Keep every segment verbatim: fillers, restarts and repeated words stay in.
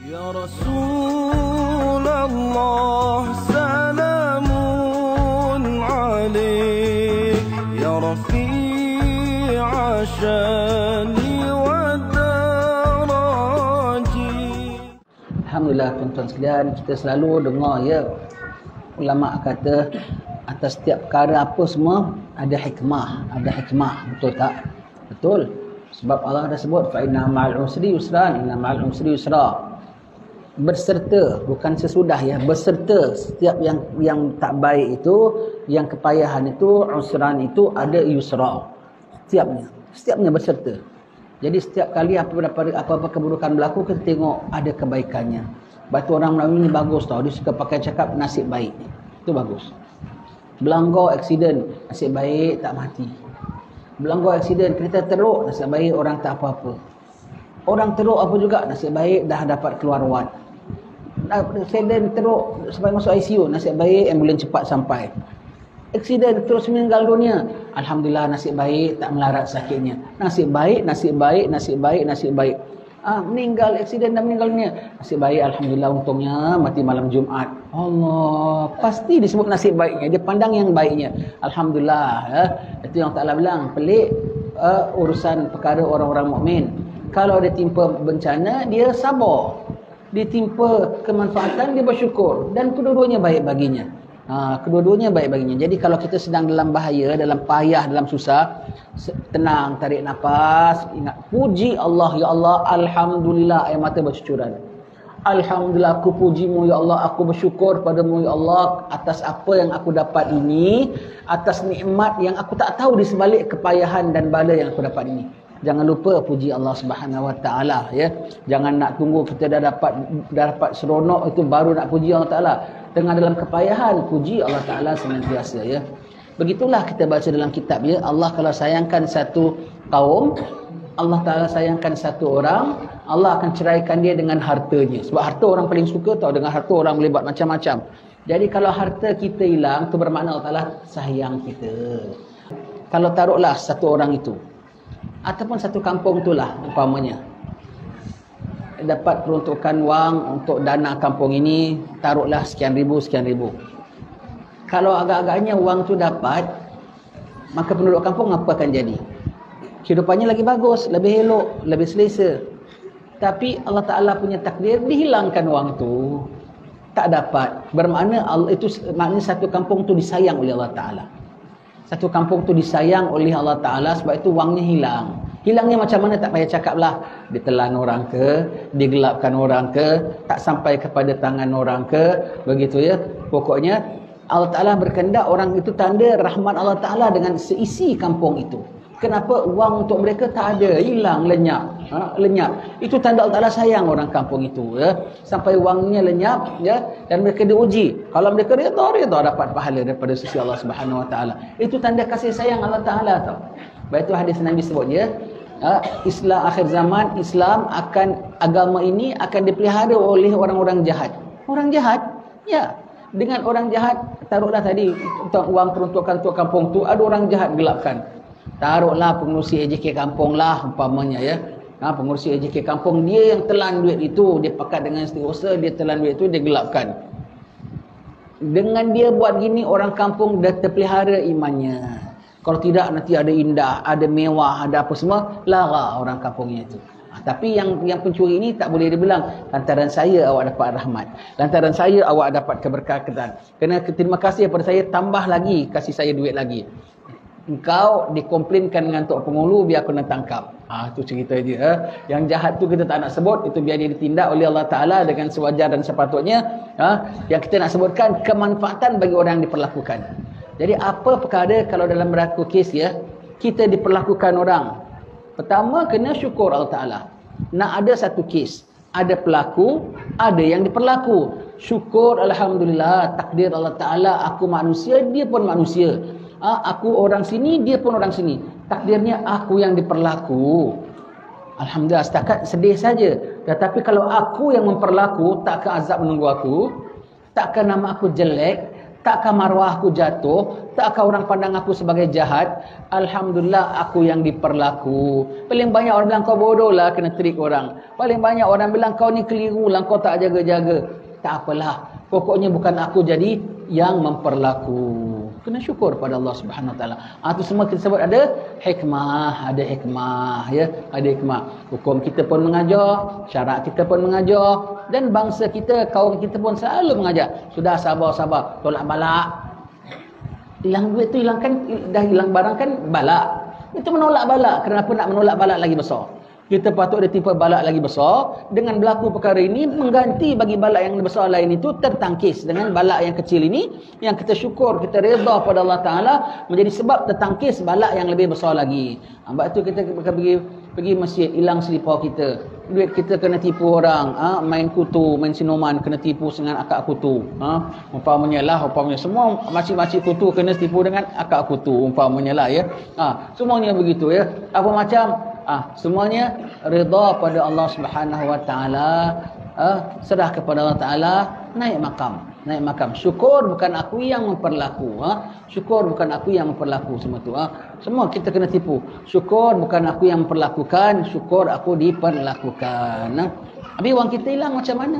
Ya Rasulullah, salamun alaik, ya Rafi'a syani wa daraji. Alhamdulillah tuan-tuan sekalian, kita selalu dengar ya, ulama kata atas setiap perkara apa semua ada hikmah, ada hikmah, betul tak? Betul. Sebab Allah dah sebut fa inna ma'al usri yusran, inna ma'al usri yusra. Berserta, bukan sesudah ya, berserta setiap yang yang tak baik itu, yang kepayahan itu, usran itu ada yusra. Setiapnya, setiapnya berserta. Jadi setiap kali apa-apa apa-apa keburukan berlaku, kita tengok ada kebaikannya. Batu orang Melayu ni bagus tau, dia suka pakai cakap nasib baik. Itu bagus. Belanggar aksiden, nasib baik tak mati. Belanggar aksiden, kereta teruk, nasib baik orang tak apa-apa. Orang teruk apa juga, nasib baik dah dapat keluar wad. Aksiden teruk sampai masuk I C U, nasib baik ambulans cepat sampai. Aksiden terus meninggal dunia, alhamdulillah nasib baik tak melarat sakitnya. Nasib baik, nasib baik, nasib baik, nasib baik. Ah, meninggal aksiden dan meninggal dunia, nasib baik alhamdulillah, untungnya mati malam Jumaat. Allah, pasti disebut nasib baiknya, dia pandang yang baiknya. Alhamdulillah ya. Itu yang Allah bilang, pelik uh, urusan perkara orang-orang mukmin. Kalau dia timpa bencana, dia sabar. Dia timpa kemanfaatan, dia bersyukur. Dan kedua-duanya baik baginya. Ha, kedua-duanya baik baginya. Jadi kalau kita sedang dalam bahaya, dalam payah, dalam susah, tenang, tarik nafas, ingat, puji Allah, ya Allah, alhamdulillah, air mata bercucuran. Alhamdulillah, aku pujimu ya Allah, aku bersyukur padamu ya Allah atas apa yang aku dapat ini, atas nikmat yang aku tak tahu di sebalik kepayahan dan bala yang aku dapat ini. Jangan lupa puji Allah Subhanahu Wa Taala ya. Jangan nak tunggu kita dah dapat dah dapat seronok itu baru nak puji Allah Taala. Tengah dalam kepayahan, puji Allah Taala senantiasa ya. Begitulah kita baca dalam kitab ya. Allah kalau sayangkan satu kaum, Allah Taala sayangkan satu orang, Allah akan ceraikan dia dengan hartanya. Sebab harta orang paling suka tau, dengan harta orang boleh buat macam-macam. Jadi kalau harta kita hilang, tu bermakna Allah Taala sayang kita. Kalau taruhlah satu orang itu, ataupun satu kampung itulah umpamanya dapat peruntukan wang untuk dana kampung ini, taruhlah sekian ribu, sekian ribu. Kalau agak-agaknya wang tu dapat, maka penduduk kampung apa akan jadi? Kehidupannya lagi bagus, lebih elok, lebih selesa. Tapi Allah Ta'ala punya takdir, dihilangkan wang tu, tak dapat. Bermakna Allah itu, maknanya satu kampung tu disayang oleh Allah Ta'ala. Satu kampung tu disayang oleh Allah Ta'ala, sebab itu wangnya hilang. Hilangnya macam mana tak payah cakap lah. Ditelan orang ke, digelapkan orang ke, tak sampai kepada tangan orang ke, begitu ya. Pokoknya Allah Ta'ala berkehendak orang itu tanda rahmat Allah Ta'ala dengan seisi kampung itu. Kenapa? Wang untuk mereka tak ada, hilang, lenyap. Ha? Lenyap. Itu tanda Allah Ta'ala sayang orang kampung itu ya. Sampai wangnya lenyap ya, dan mereka diuji. Kalau mereka redha, redha dapat pahala daripada sisi Allah Subhanahu Wa Ta'ala. Itu tanda kasih sayang Allah Ta'ala tau. Baik, itu hadis Nabi sebut ya. Islam akhir zaman, Islam akan, agama ini akan dipelihara oleh orang-orang jahat. Orang jahat? Ya. Dengan orang jahat, taruhlah tadi wang peruntukan untuk kampung tu, ada orang jahat gelapkan. Taruhlah pengurusi A J K kampung lah umpamanya ya. Ha, pengurusi A J K kampung, dia yang telan duit itu, dia pakat dengan setiausaha, dia telan duit itu, dia gelapkan. Dengan dia buat gini, orang kampung dah terpelihara imannya. Kalau tidak nanti ada indah, ada mewah, ada apa semua, lara orang kampungnya itu. Ha, tapi yang yang pencuri ini tak boleh dibilang, lantaran saya awak dapat rahmat, lantaran saya awak dapat keberkatan. Kena terima kasih kepada saya, tambah lagi, kasih saya duit lagi. Engkau dikomplainkan dengan Tok Pengulu, biar aku nak tangkap. Ah, tu cerita dia. Eh. Yang jahat tu kita tak nak sebut, itu biar dia ditindak oleh Allah Ta'ala dengan sewajar dan sepatutnya. Ha? Yang kita nak sebutkan, kemanfaatan bagi orang yang diperlakukan. Jadi apa perkara kalau dalam berlaku kes ya, kita diperlakukan orang. Pertama, kena syukur Allah Ta'ala. Nak ada satu kes, ada pelaku, ada yang diperlaku. Syukur, alhamdulillah, takdir Allah Ta'ala, aku manusia, dia pun manusia. Ha, aku orang sini, dia pun orang sini. Takdirnya aku yang diperlaku. Alhamdulillah, setakat sedih saja. Tetapi kalau aku yang memperlaku, takkan azab menunggu aku, takkan nama aku jelek, takkah maruah aku jatuh, takkah orang pandang aku sebagai jahat. Alhamdulillah aku yang diperlaku. Paling banyak orang bilang kau bodoh lah kena trik orang. Paling banyak orang bilang kau ni keliru lah, kau tak jaga-jaga. Tak apalah, pokoknya bukan aku jadi yang memperlaku. Kena syukur pada Allah Subhanahu Wa Taala. Ah tu semua kita sebut ada hikmah, ada hikmah ya, ada hikmah. Hukum kita pun mengajar, syarak kita pun mengajar, dan bangsa kita, kaum kita pun selalu mengajar. Sudah sabar-sabar, tolak balak. Hilang duit tu hilangkan, dah hilang barang kan balak. Itu menolak balak. Kenapa nak menolak balak lagi besar? Kita patut ada tipe balak lagi besar. Dengan berlaku perkara ini, mengganti bagi balak yang besar lain itu tertangkis dengan balak yang kecil ini, yang kita syukur, kita redha pada Allah Ta'ala, menjadi sebab tertangkis balak yang lebih besar lagi. Sebab itu kita pergi pergi masjid, hilang selipar kita, duit kita kena tipu orang, ha? Main kutu, main sinuman, kena tipu dengan akak kutu, ha? Umpamanya lah, umpamanya semua makcik-makcik kutu kena tipu dengan akak kutu, umpamanya lah ya, ha? Semuanya begitu ya, apa macam, ah, semuanya redha pada Allah Subhanahu Wa Taala, ah, serah kepada Allah Taala, naik makam, naik makam. Syukur bukan aku yang memperlaku, ah, syukur bukan aku yang memperlaku semua tu, ah. Semua kita kena tipu. Syukur bukan aku yang memperlakukan, syukur aku diperlakukan. Nah, habis wang kita hilang macam mana?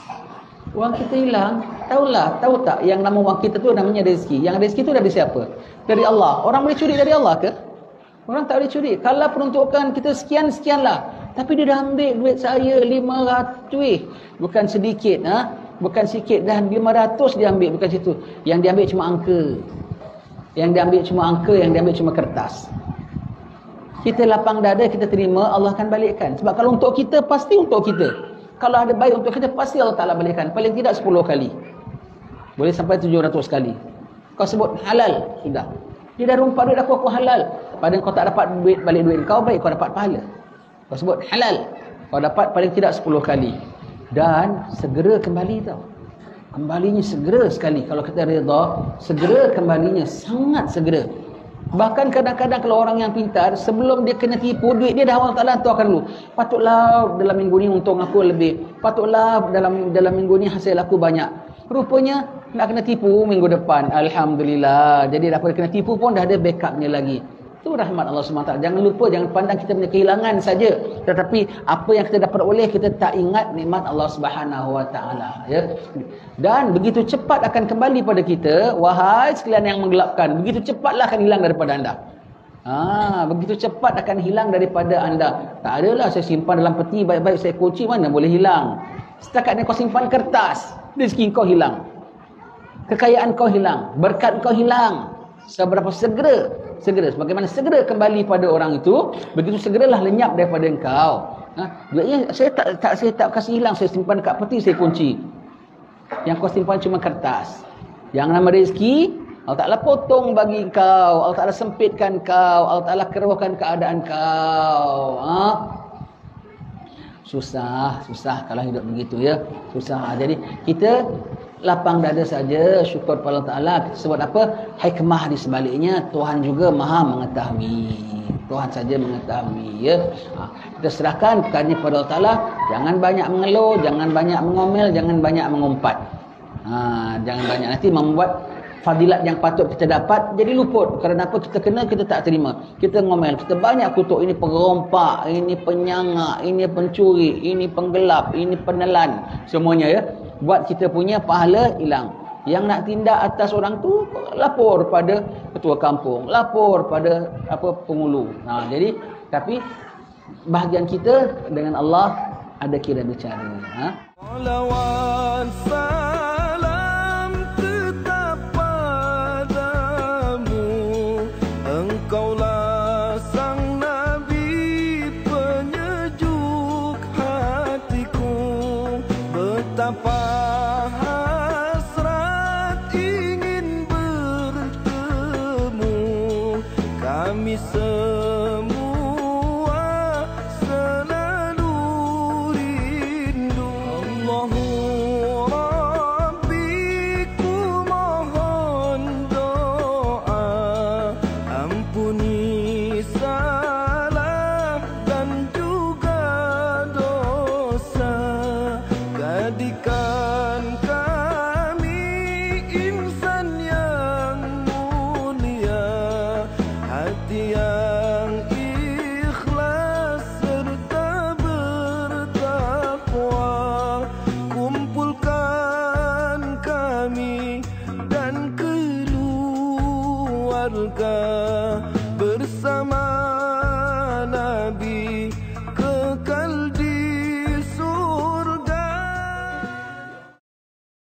Wang kita hilang, tahulah, tahu tak yang nama wang kita tu namanya rezeki. Yang rezeki tu dari siapa? Dari Allah. Orang boleh curi dari Allah ke? Orang tak boleh curi. Kalau peruntukan kita sekian-sekianlah, tapi dia dah ambil duit saya lima ratus, weh. Bukan sedikit, ha? Bukan sikit, dah lima ratus dia ambil, bukan situ. Yang dia ambil cuma angka. Yang dia ambil cuma angka, yang dia ambil cuma kertas. Kita lapang dada, kita terima, Allah akan balikkan. Sebab kalau untuk kita, pasti untuk kita. Kalau ada baik untuk kita, pasti Allah Ta'ala balikkan. Paling tidak sepuluh kali. Boleh sampai tujuh ratus kali. Kau sebut halal, sudah. Dia dah rumpat duit aku, aku halal. Padahal kau tak dapat duit, balik duit kau, baik kau dapat pahala. Kau sebut halal, kau dapat paling tidak sepuluh kali. Dan segera kembali tau. Kembalinya segera sekali. Kalau kita redha, segera kembalinya, sangat segera. Bahkan kadang-kadang kalau orang yang pintar, sebelum dia kena tipu, duit dia dah Allah Ta'ala hantarkan dulu. Patutlah dalam minggu ni untung aku lebih. Patutlah dalam dalam minggu ni hasil aku banyak. Rupanya nak kena tipu minggu depan. Alhamdulillah. Jadi daripada kena tipu pun dah ada backupnya lagi. Itu rahmat Allah subhanahu wa taala. Jangan lupa, jangan pandang kita punya kehilangan saja, tetapi apa yang kita dapat oleh, kita tak ingat nikmat Allah Subhanahu wa taala, ya. Dan begitu cepat akan kembali pada kita, wahai sekalian yang menggelapkan, begitu cepatlah akan hilang daripada anda. Ah, begitu cepat akan hilang daripada anda. Tak adalah saya simpan dalam peti baik-baik, saya kunci, mana boleh hilang. Setakat ni kau simpan kertas, rezeki kau hilang. Kekayaan kau hilang, berkat kau hilang. Seberapa segera, segera, sebagaimana segera kembali pada orang itu, begitu segeralah lenyap daripada engkau. Ha? Duitnya saya tak, tak saya tak kasih hilang, saya simpan dekat peti, saya kunci. Yang kau simpan cuma kertas. Yang nama rezeki, Allah Ta'ala potong bagi kau, Allah Ta'ala sempitkan kau, Allah Ta'ala keruhkan keadaan kau. Ha? Susah, susah kalau hidup begitu, ya. Susah. Jadi kita lapang dada saja, syukur pada Allah Ta'ala. Sebab apa? Hikmah di sebaliknya, Tuhan juga maha mengetahui. Tuhan saja mengetahui, ya. Ha, kita serahkan perkara ini pada Allah Ta'ala. Jangan banyak mengeluh, jangan banyak mengomel, jangan banyak mengumpat. Ha, jangan banyak, nanti membuat fadilat yang patut kita dapat jadi luput. Kerana apa? Kita kena, kita tak terima. Kita ngomel, kita banyak kutuk, ini perompak, ini penyangak, ini pencuri, ini penggelap, ini penelan, semuanya, ya. Buat kita punya pahala hilang. Yang nak tindak atas orang tu, lapor pada ketua kampung, lapor pada apa penghulu. Nah, jadi tapi bahagian kita dengan Allah ada kira bicara. Ha? Salawat salam tetap padamu, engkaulah sang Nabi penyejuk hatiku. Betapa hasrat ingin bertemu kami semua, selalu rindu. Allahu Rabbi, ku mohon doa, ampuni salah dan juga dosa. Jadikan kami insan keluarga